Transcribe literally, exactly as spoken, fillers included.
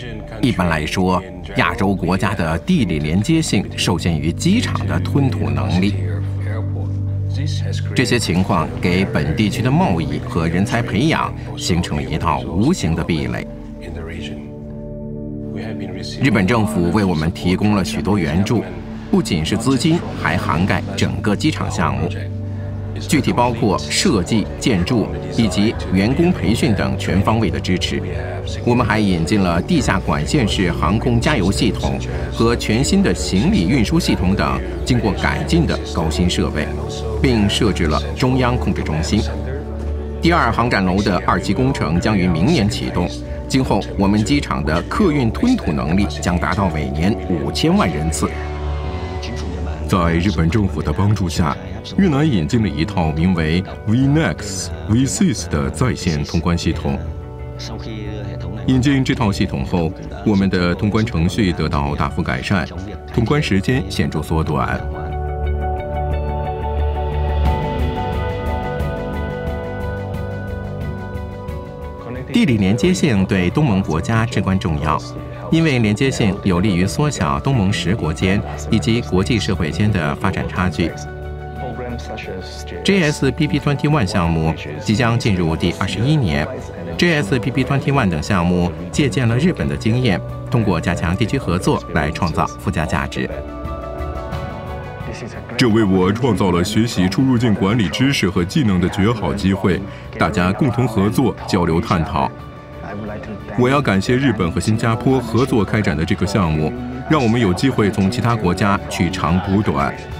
一般来说，亚洲国家的地理连接性受限于机场的吞吐能力。这些情况给本地区的贸易和人才培养形成了一道无形的壁垒。日本政府为我们提供了许多援助，不仅是资金，还涵盖整个机场项目，具体包括设计、建筑以及员工培训等全方位的支持。我们还引进了地下管线式航空加油系统和全新的行李运输系统等经过改进的高新设备，并设置了中央控制中心。第二航展楼的二期工程将于明年启动，今后我们机场的客运吞吐能力将达到每年五千万人次。 在日本政府的帮助下，越南引进了一套名为 V N E X V S I S 的在线通关系统。引进这套系统后，我们的通关程序得到大幅改善，通关时间显著缩短。 地理连接性对东盟国家至关重要，因为连接性有利于缩小东盟十国间以及国际社会间的发展差距。J S P P 二十一 项目即将进入第二十一年 ，J S P P 二十一等项目借鉴了日本的经验，通过加强地区合作来创造附加价值。 这为我创造了学习出入境管理知识和技能的绝好机会，大家共同合作、交流探讨。我要感谢日本和新加坡合作开展的这个项目，让我们有机会从其他国家取长补短。